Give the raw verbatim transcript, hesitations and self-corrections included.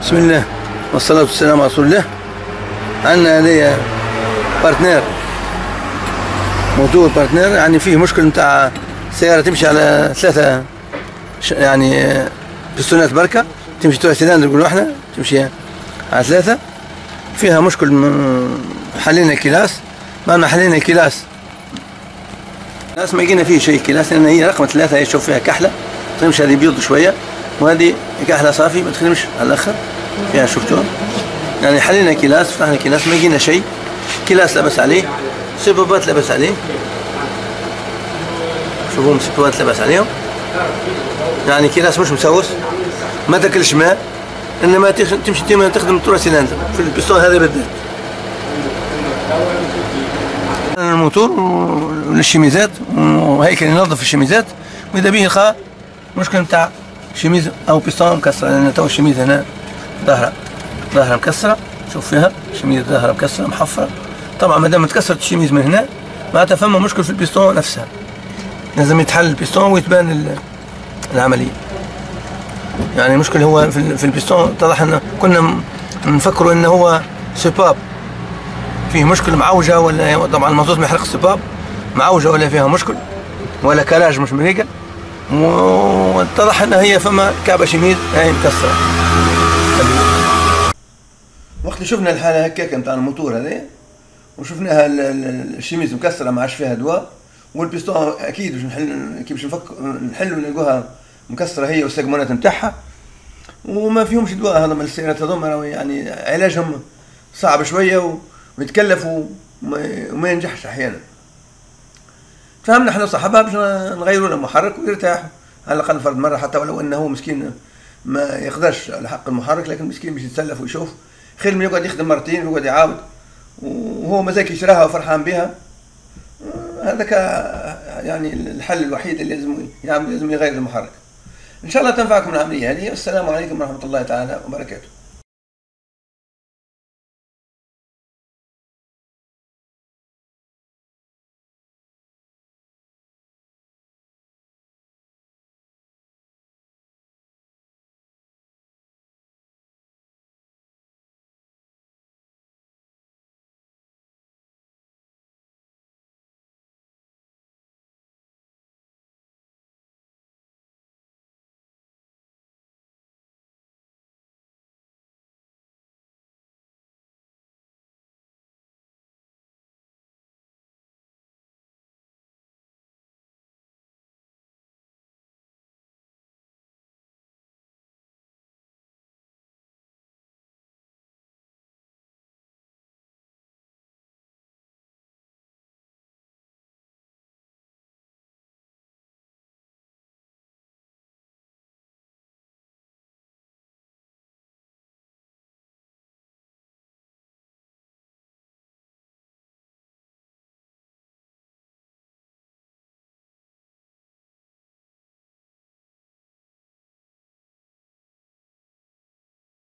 بسم الله والصلاة والسلام على رسول الله. عندنا هذايا بارتنير موتور بارتنير، يعني فيه مشكل نتاع سيارة تمشي على ثلاثة يعني بستونات بركة، تمشي ثلاثة سيلندر نقولوا احنا، تمشي على ثلاثة، فيها مشكل. حلينا كلاس، بعد ما حلينا كلاس كلاس ما لقينا فيه شيء كلاس، لأن هي رقم ثلاثة هي شوف فيها كحلة تمشي، هذه بيض شوية وهذه كحلة صافي ما تخدمش على الآخر فيها، شفتوها يعني. حلينا كلاس، فتحنا كلاس ما لقينا شيء، كلاس لبس عليه، سبابات لبس عليه، شوفوا سبابات لبس عليهم، يعني كلاس مش مسوس، ما تاكلش ماء، انما تمشي ديما تخدم ترى سيلندر في البستون هذا بالذات. الموتور والشميزات وهيكل ينظف الشميزات، واذا به يلقى مشكل نتاع شميز او بستون مكسره، لان تو الشميز هنا ظهرها ظهرها مكسره، شوف فيها الشميز ظهرها مكسره محفره. طبعا ما دام تكسرت الشميز من هنا معناتها فما مشكل في البستون نفسها، لازم يتحل البستون ويتبان العمليه. يعني المشكل هو في البستون، اتضح ان كنا نفكروا انه هو سباب فيه مشكل معوجه، ولا طبعا المازوت ما يحرق السباب، معوجه ولا فيها مشكل، ولا كراج مش مريقه، واتضح ان هي فما كعبه شميز هاي مكسره. وقت اللي شفنا الحاله هكاك نتاع الموتور هذا، وشفناها الشميز مكسره ما عادش فيها دواء، والبستون اكيد باش نحل كي باش نفكر نحلوا نلقوها مكسره هي والسقمونات نتاعها، وما فيهمش دواء. هذا من السيارات هذوما يعني علاجهم صعب شويه ويتكلف وما ينجحش احيانا. فهمنا احنا صاحبها باش نغيروا له المحرك ويرتاح على الاقل فرد مره، حتى ولو انه مسكين ما يقدرش على حق المحرك، لكن مسكين باش يتسلف ويشوف، خير من يقعد يخدم مرتين ويقعد يعاود وهو مازال يشراها وفرحان بها. هذاك يعني الحل الوحيد اللي لازم يعمل، لازم يغير المحرك. ان شاء الله تنفعكم العمليه هذه. والسلام عليكم ورحمه الله تعالى وبركاته.